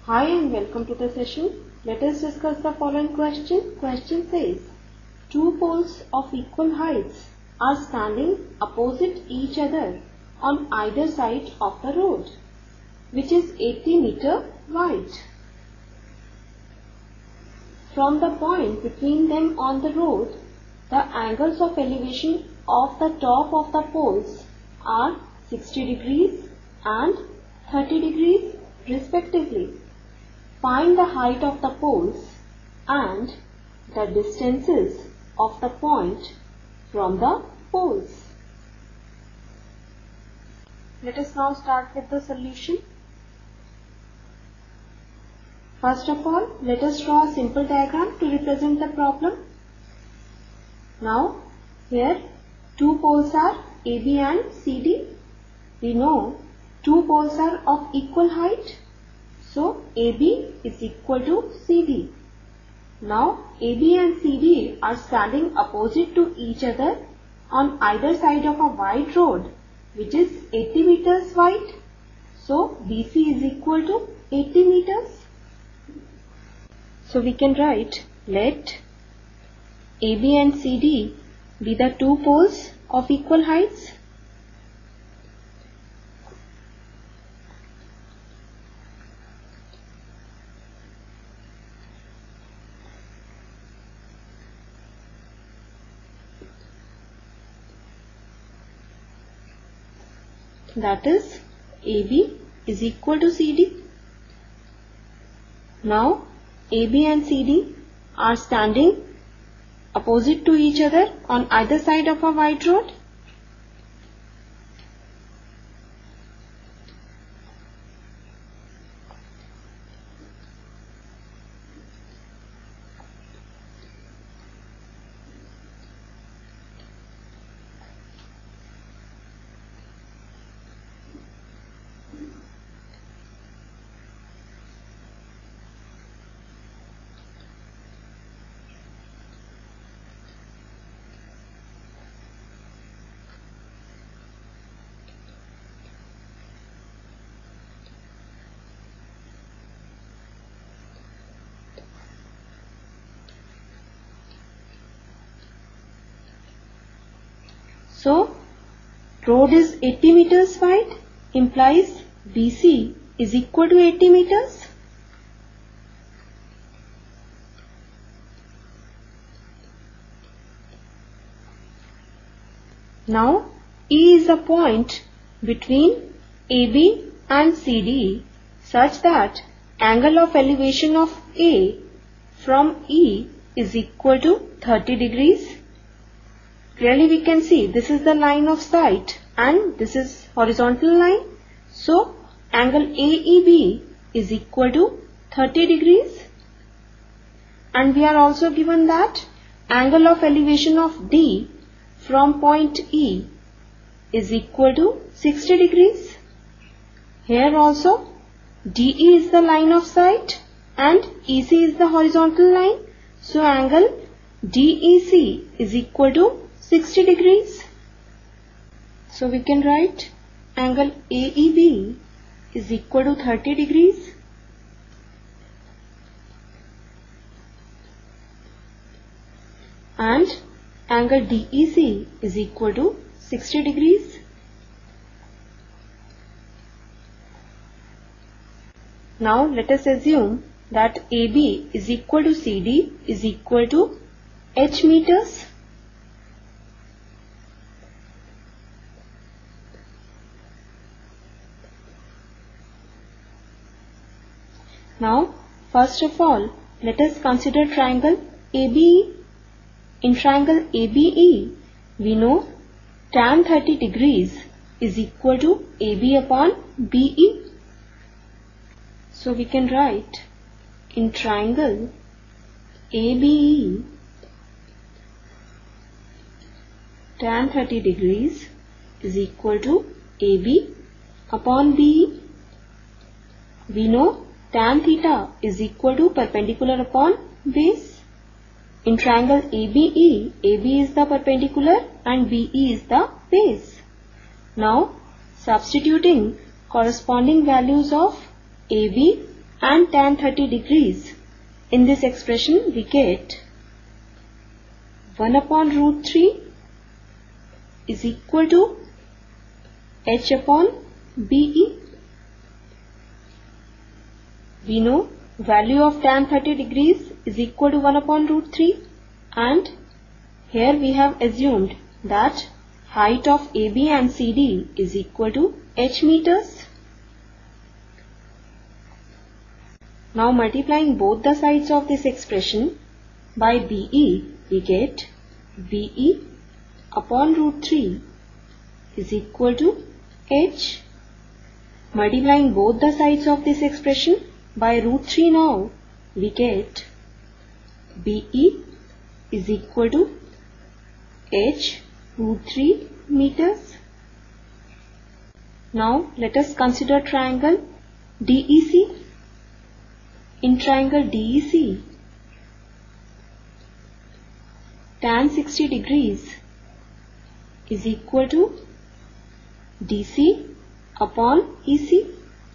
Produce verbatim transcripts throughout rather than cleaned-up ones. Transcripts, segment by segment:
Hi and welcome to the session. Let us discuss the following question. Question says, two poles of equal heights are standing opposite each other on either side of the road, which is eighty meter wide. From the point between them on the road, the angles of elevation of the top of the poles are sixty degrees and thirty degrees respectively. Find the height of the poles and the distances of the point from the poles. Let us now start with the solution. First of all, let us draw a simple diagram to represent the problem. Now, here two poles are A B and C D. We know two poles are of equal height. So, A B is equal to C D. Now, A B and C D are standing opposite to each other on either side of a wide road, which is eighty meters wide. So, B C is equal to eighty meters. So, we can write, let A B and C D be the two poles of equal heights. That is, A B is equal to C D. Now, A B and C D are standing opposite to each other on either side of a wide road. So, road is eighty meters wide, implies B C is equal to eighty meters. Now, E is a point between A B and C D such that angle of elevation of A from E is equal to thirty degrees. Clearly we can see this is the line of sight and this is horizontal line. So, angle A E B is equal to thirty degrees. And we are also given that angle of elevation of D from point E is equal to sixty degrees. Here also D E is the line of sight and E C is the horizontal line. So, angle D E C is equal to sixty degrees. So, we can write angle A E B is equal to thirty degrees. And angle D E C is equal to sixty degrees. Now, let us assume that A B is equal to C D is equal to H meters. Now, first of all, let us consider triangle A B E. In triangle A B E, we know tan thirty degrees is equal to A B upon B E. So, we can write in triangle A B E, tan thirty degrees is equal to A B upon B E. We know tan theta is equal to perpendicular upon base. In triangle A B E, A B is the perpendicular and B E is the base. Now, substituting corresponding values of A B and tan thirty degrees. In this expression we get one upon root three is equal to h upon B E. We know value of tan thirty degrees is equal to one upon root three, and here we have assumed that height of A B and C D is equal to h meters. Now multiplying both the sides of this expression by B E, we get B E upon root three is equal to h. Multiplying both the sides of this expression by root three now, we get B E is equal to h root three meters. Now let us consider triangle D E C. In triangle D E C, tan sixty degrees is equal to D C upon E C.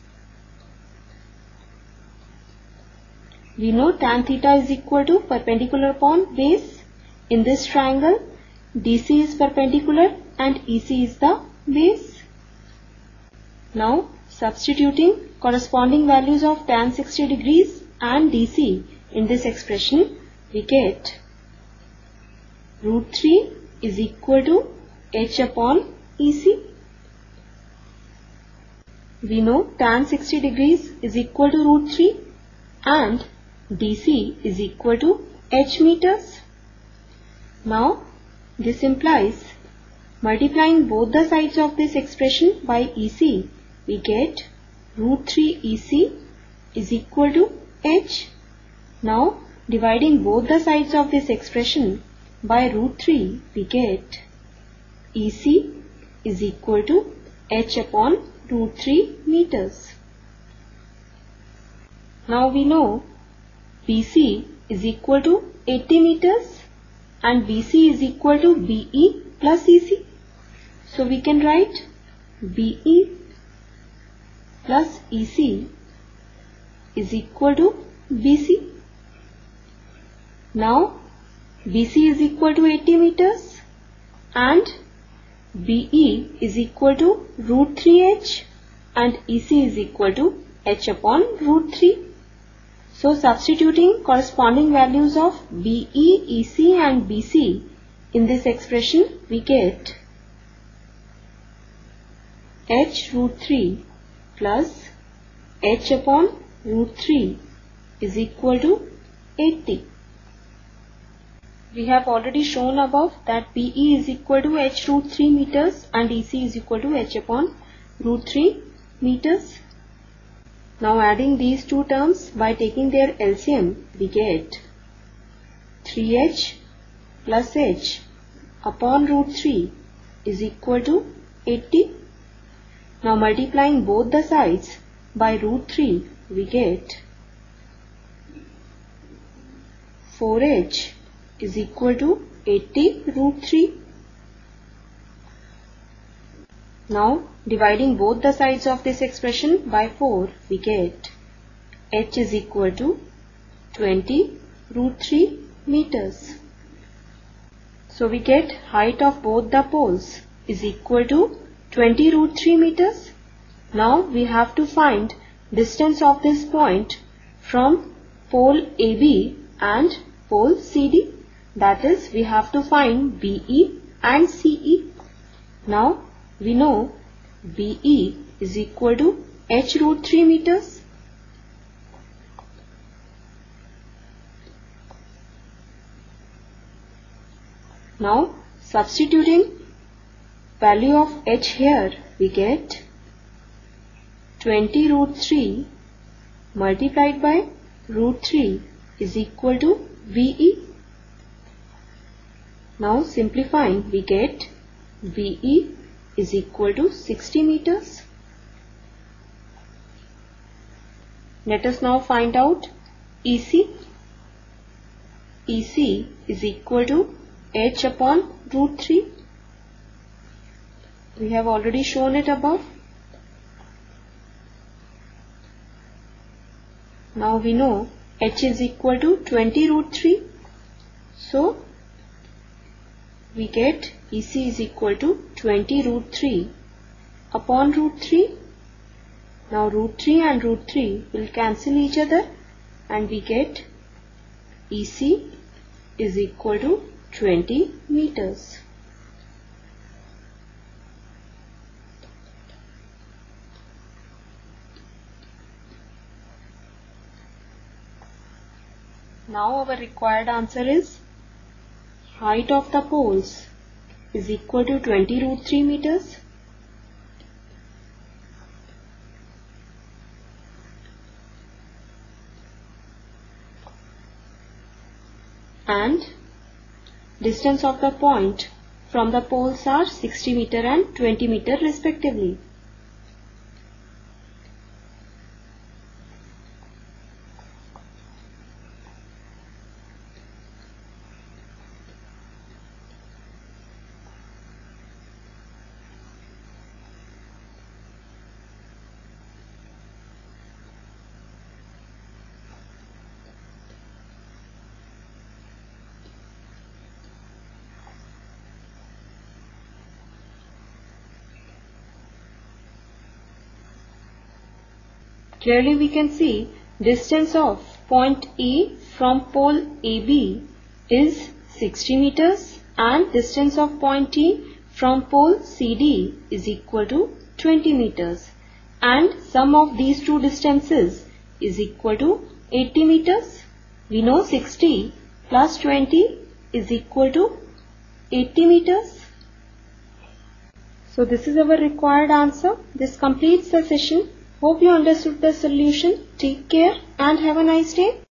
We know tan theta is equal to perpendicular upon base. In this triangle, D C is perpendicular and E C is the base. Now substituting corresponding values of tan sixty degrees and D C in this expression, we get root three is equal to h upon E C. We know tan sixty degrees is equal to root three and D C is equal to h meters. Now this implies multiplying both the sides of this expression by E C, we get root three E C is equal to h. Now dividing both the sides of this expression by root three, we get E C is equal to h upon root three meters. Now we know B C is equal to eighty meters and B C is equal to B E plus E C. So we can write B E plus E C is equal to B C. Now B C is equal to eighty meters and B E is equal to root three h and E C is equal to h upon root three. So substituting corresponding values of B E, E C and B C in this expression, we get h root three plus h upon root three is equal to eighty. We have already shown above that B E is equal to h root three meters and E C is equal to h upon root three meters. Now adding these two terms by taking their L C M, we get three h plus h upon root three is equal to eighty. Now multiplying both the sides by root three, we get four h is equal to eighty root three. Now dividing both the sides of this expression by four, we get h is equal to twenty root three meters. So we get height of both the poles is equal to twenty root three meters. Now we have to find distance of this point from pole A B and pole C D. That is, we have to find B E and C E. Now we know B E is equal to h root three meters. Now substituting value of h here, we get twenty root three multiplied by root three is equal to B E. Now simplifying, we get B E is equal to sixty meters. Let us now find out E C. E C is equal to h upon root three. We have already shown it above. Now we know h is equal to twenty root three. So we get E C is equal to twenty root three upon root three. Now root three and root three will cancel each other and we get E C is equal to twenty meters. Now our required answer is height of the poles is equal to twenty root three meters and distance of the point from the poles are sixty meter and twenty meter respectively. Clearly we can see distance of point A from pole A B is sixty meters and distance of point T from pole C D is equal to twenty meters, and sum of these two distances is equal to eighty meters. We know sixty plus twenty is equal to eighty meters. So this is our required answer. This completes the session. Hope you understood the solution. Take care and have a nice day.